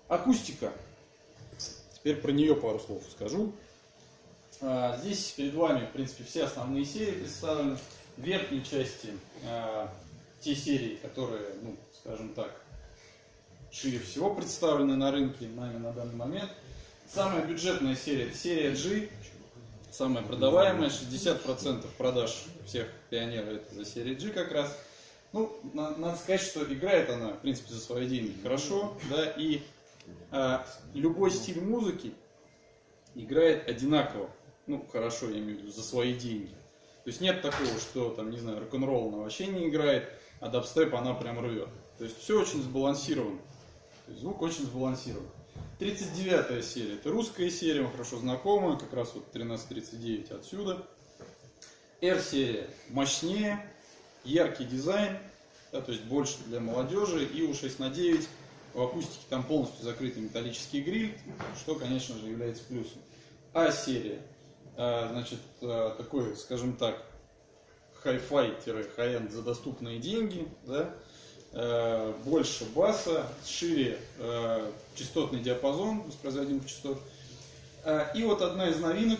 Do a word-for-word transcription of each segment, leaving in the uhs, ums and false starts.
Акустика. Теперь про нее пару слов скажу. Здесь перед вами, в принципе, все основные серии представлены. В верхней части те серии, которые, ну, скажем так, шире всего представлены на рынке нами на данный момент. Самая бюджетная серия – это серия G. Самая продаваемая, шестьдесят процентов продаж всех Пионеров это за серия G как раз. Ну, надо сказать, что играет она, в принципе, за свои деньги хорошо, да, и а, любой стиль музыки играет одинаково, ну, хорошо, я имею в виду, за свои деньги. То есть нет такого, что, там, не знаю, рок-н-ролл она вообще не играет, а дабстеп она прям рвет. То есть все очень сбалансировано, то есть звук очень сбалансирован. тридцать девятая серия, это русская серия, вам хорошо знакомая, как раз вот тринадцать тридцать девять отсюда. R-серия мощнее, яркий дизайн, да, то есть больше для молодежи, и у шесть на девять в акустике там полностью закрытый металлический гриль, что, конечно же, является плюсом. А-серия, значит, такой, скажем так, хай-фай-хай-энд за доступные деньги, да, больше баса, шире э, частотный диапазон воспроизводимых частот. Э, и вот одна из новинок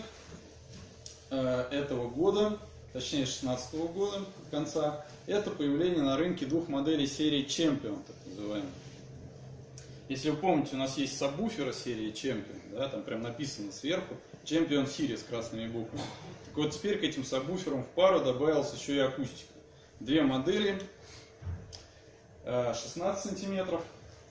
э, этого года, точнее шестнадцатого года конца, это появление на рынке двух моделей серии Champion, так называемых. Если вы помните, у нас есть сабвуферы серии Champion, да, там прям написано сверху Champion Series с красными буквами. Так вот теперь к этим сабвуферам в пару добавилась еще и акустика. Две модели. шестнадцать сантиметров,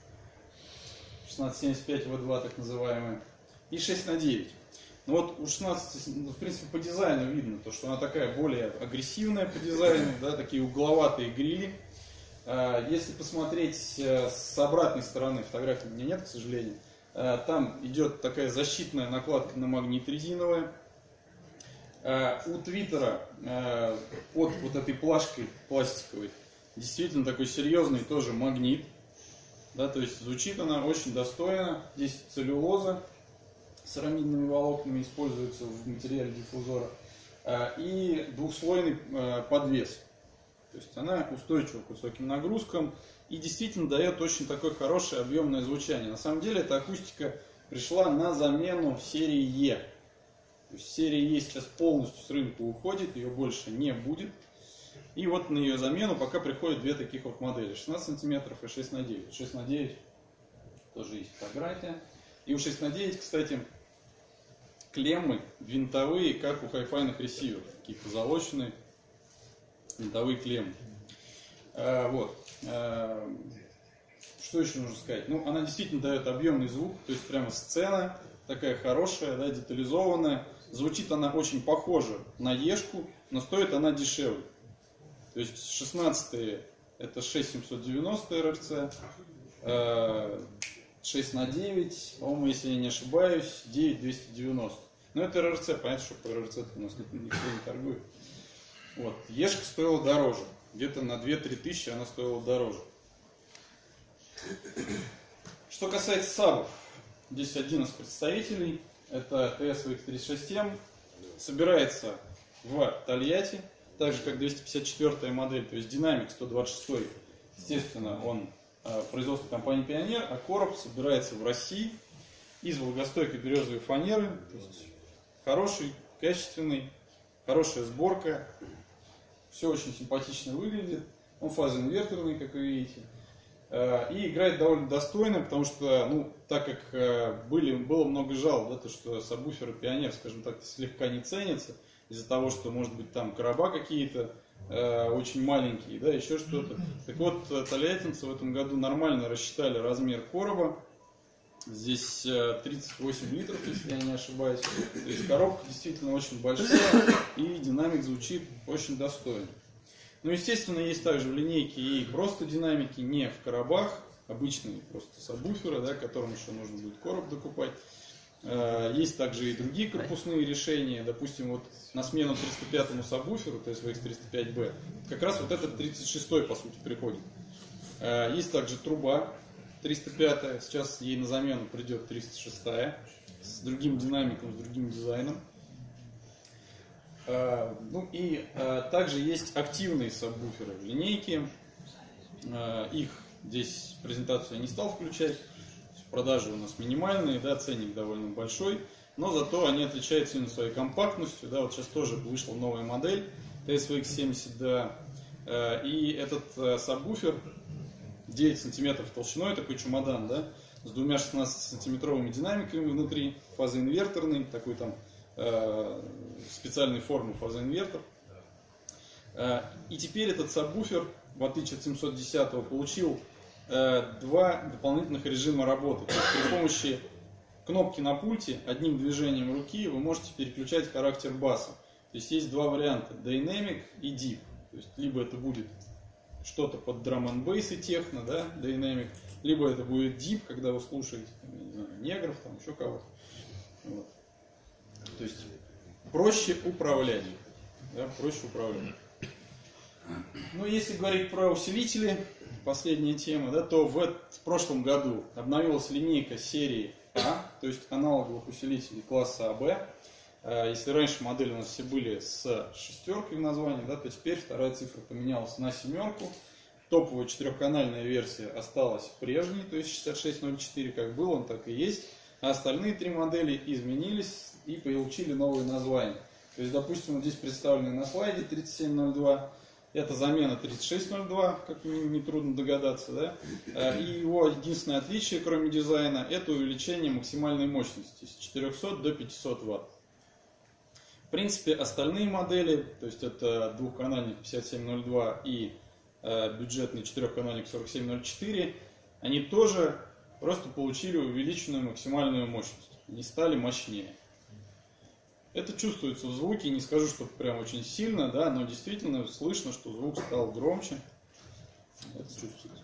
шестнадцать семьдесят пять вэ два так называемая, и шесть на девять. Ну вот у шестнадцати, в принципе, по дизайну видно, то, что она такая более агрессивная по дизайну, да, такие угловатые грили. Если посмотреть с обратной стороны, фотографии у меня нет, к сожалению, там идет такая защитная накладка на магнит резиновая. У твиттера под вот этой плашкой пластиковой действительно такой серьезный тоже магнит, да, то есть звучит она очень достойно. Здесь целлюлоза с арамидными волокнами используется в материале диффузора, и двухслойный подвес, то есть она устойчива к высоким нагрузкам и действительно дает очень такое хорошее объемное звучание. На самом деле эта акустика пришла на замену серии E. То есть серия E сейчас полностью с рынка уходит, ее больше не будет. И вот на ее замену пока приходят две таких вот модели, шестнадцать сантиметров и шесть на девять. шесть на девять тоже есть фотография. И у шесть на девять, кстати, клеммы винтовые, как у хай-файных ресиверов, такие позолоченные винтовые клеммы. А, вот. А, что еще нужно сказать? Ну, она действительно дает объемный звук, то есть прямо сцена такая хорошая, да, детализованная. Звучит она очень похоже на Ешку, но стоит она дешевле. То есть шестнадцатые это шесть семьсот девяносто эр эр цэ, шесть на девять, по-моему, если я не ошибаюсь, девять двести девяносто. Но это эр эр цэ, понятно, что по эр эр цэ у нас никто не торгует. Вот. Ешка стоила дороже, где-то на две-три тысячи она стоила дороже. Что касается сабов, здесь один из представителей, это тэ эс ви икс тридцать шесть эм, собирается в Тольятти. Так же, как двести пятьдесят четвёртая модель, то есть динамик сто двадцать шесть, естественно, он э, производство компании Пионер, а короб собирается в России из влагостойкой березовой фанеры, то есть хороший, качественный, хорошая сборка, все очень симпатично выглядит, он фазоинверторный, как вы видите, э, и играет довольно достойно, потому что, ну, так как э, были, было много жалоб, да, то, что сабвуферы Пионер, скажем так, слегка не ценятся, из-за того, что, может быть, там короба какие-то э, очень маленькие, да, еще что-то. Так вот, тольяттинцы в этом году нормально рассчитали размер короба. Здесь э, тридцать восемь литров, если я не ошибаюсь. То есть коробка действительно очень большая, и динамик звучит очень достойно. Ну, естественно, есть также в линейке и просто динамики не в коробах, обычные просто сабвуферы, да, которым еще нужно будет короб докупать. Есть также и другие корпусные решения, допустим, вот на смену триста пятому сабвуферу, то есть ви икс триста пять бэ, как раз вот этот тридцать шестой по сути приходит. Есть также труба триста пятая, сейчас ей на замену придет триста шестая, с другим динамиком, с другим дизайном. Ну и также есть активные сабвуферы в линейке, их здесь презентацию я не стал включать. продажи у нас минимальные, да, ценник довольно большой, но зато они отличаются именно своей компактностью, да, вот сейчас тоже вышла новая модель ти эс ви икс семьдесят ди, и этот сабвуфер девять сантиметров толщиной, такой чемодан, да, с двумя шестнадцатисантиметровыми динамиками внутри, фазоинверторный, такой там э, специальной формы фазоинвертор. Э, и теперь этот сабвуфер, в отличие от семьсот десятого, получил э, два дополнительных режима работы. То есть при помощи кнопки на пульте одним движением руки вы можете переключать характер баса. То есть есть два варианта: Dynamic и Deep. То есть либо это будет что-то под драм энд бейс и техно, да, Dynamic, либо это будет Deep, когда вы слушаете, там, я не знаю, негров, там еще кого-то. Вот. То есть проще управлять. Да, проще управлять. Ну, если говорить про усилители, последняя тема, да, то в, в прошлом году обновилась линейка серии А, то есть аналоговых усилителей класса АБ. Если раньше модели у нас все были с шестеркой в названии, да, то теперь вторая цифра поменялась на семерку. Топовая четырехканальная версия осталась прежней, то есть шестьдесят шесть ноль четыре, как был, он так и есть. А остальные три модели изменились и получили новые названия. То есть, допустим, вот здесь представлены на слайде тридцать семь ноль два. Это замена тридцать шесть ноль два, как нетрудно догадаться, да? И его единственное отличие, кроме дизайна, это увеличение максимальной мощности с четырехсот до пятисот ватт. В принципе, остальные модели, то есть это двухканальник пятьдесят семь ноль два и э, бюджетный четырехканальник сорок семь ноль четыре, они тоже просто получили увеличенную максимальную мощность, не стали мощнее. Это чувствуется в звуке, не скажу, что прям очень сильно, да, но действительно слышно, что звук стал громче. Это чувствуется.